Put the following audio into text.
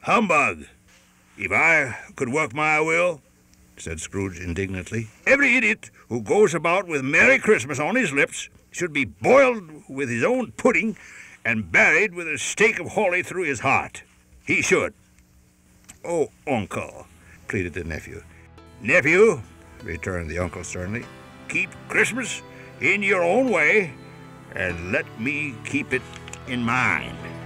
Humbug! If I could work my will, said Scrooge indignantly, every idiot who goes about with Merry Christmas on his lips should be boiled with his own pudding and buried with a stake of holly through his heart. He should. Oh, Uncle, pleaded the nephew. Nephew, returned the uncle sternly, keep Christmas in your own way, and let me keep it in mine.